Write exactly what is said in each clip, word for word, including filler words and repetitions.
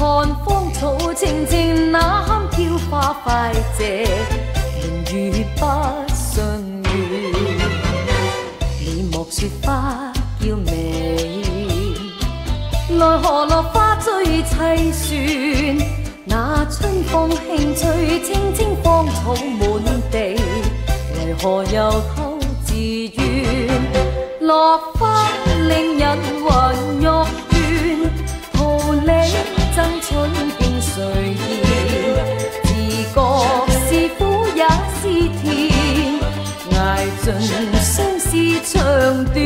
看芳草青青，那堪叫花快謝，明月不相怨。你莫說花嬌美，奈何落花最凄酸。那春風輕吹，青青芳草滿地，為何又偷自怨？落花令人魂欲斷，桃李爭春經誰言？自覺是苦也是甜，捱盡相思長短。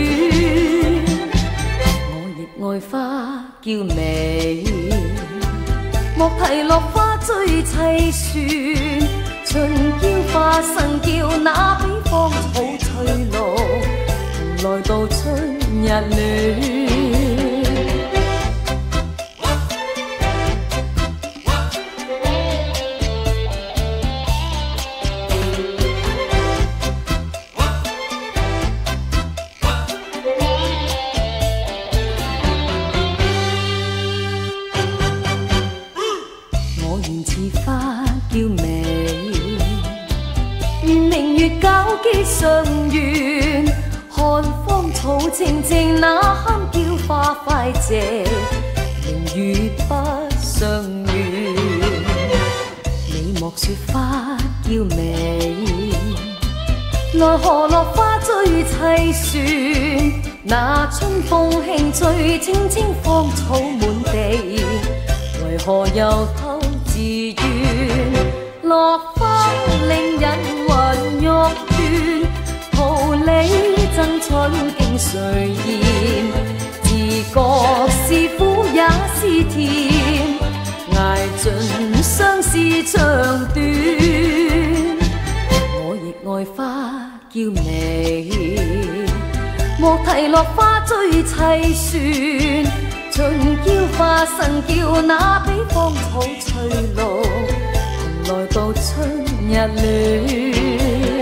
我亦愛花嬌美，莫提落花最凄酸。春嬌花生叫，那比芳草翠綠，來到春日暖。相怨看芳草青青，那堪叫花快謝，明月不相怨。你莫說花嬌美，奈何落花最凄酸。那春風輕吹，青青芳草滿地，為何又偷自怨？落花令人魂欲斷，桃李爭春經誰言？自覺是苦也是甜，捱盡相思長短。我亦愛花嬌美，莫提落花最凄酸。春嬌花生叫，那比芳草翠綠，來到春日暖。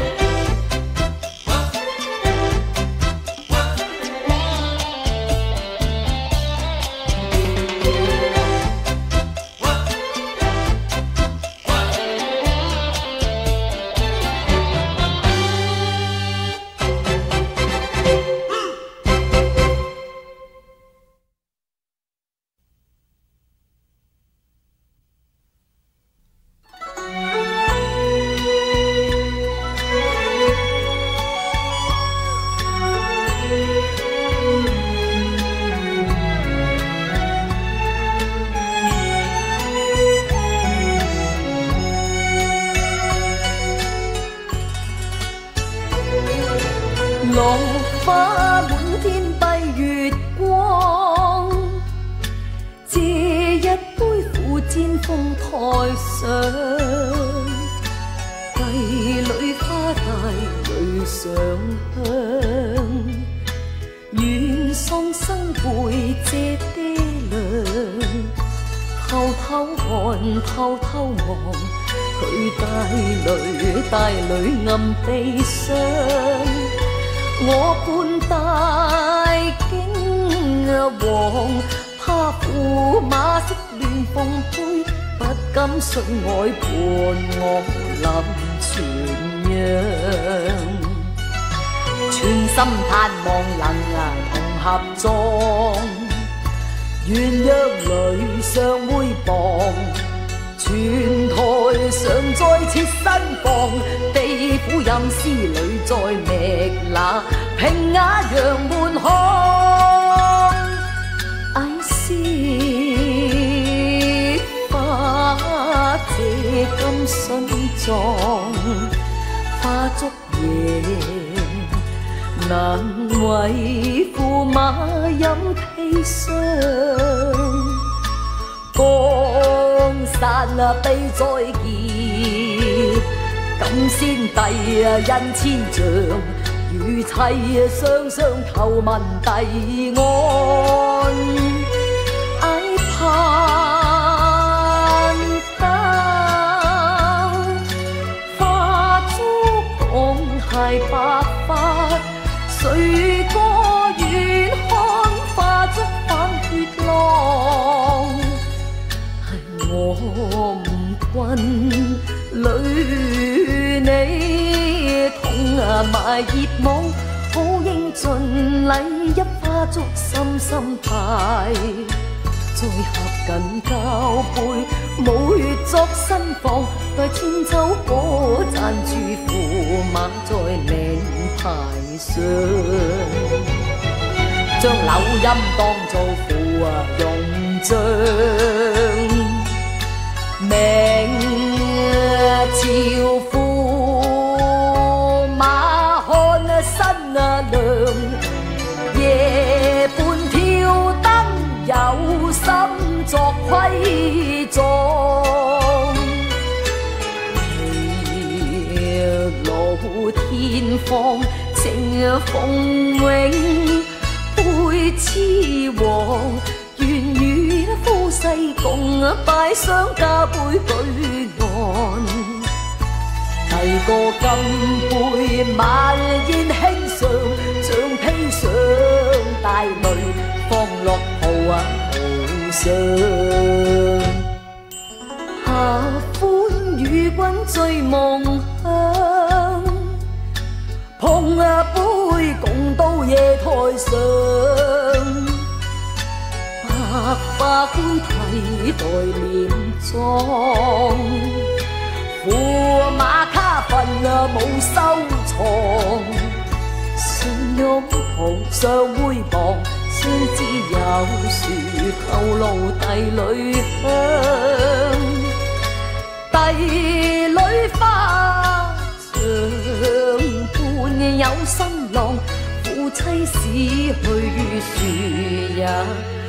落花滿天蔽月光，借一杯苦煎風台上，帝女花帶淚上香，願喪生背借爹娘，偷偷看偷偷望，佢帶淚帶淚暗悲傷。我伴大荊黃，他駙馬色亂鳳杯，不敢信愛伴我臨泉陽。全心盼望能同合葬，鴛鴦淚上會傍，泉台上再設新房，地府陰司裏再覓那平雅楊門巷。I see 花這甘心臟，花燭夜難為駙馬飲砒霜。江山啊悲再結，感先帝啊恩千丈，與妻雙雙求問帝安。哀盼得花燭降械白髮，誰個願看花燭反血浪？ 里你同埋熱舞，好應盡禮一花燭深深派。再合緊交杯，舞月作新房，待千秋果讚住駙馬在名牌上，將柳陰當作芙蓉像，明朝駙馬看新亮，夜半挑燈有心作規狀，夕露天荒情鳳永背痴王，願與夫婿共擺雙家杯舉岸，提個金杯晚宴輕上，像披上大淚放落袍啊袍上，下歡與君醉夢鄉，碰啊杯共到夜台上，百花官替代臉妝，駙馬卡份啊冇收藏，信擁抱相會傍，相知有樹透露帝女香，帝女花長伴有新郎，夫妻死去樹也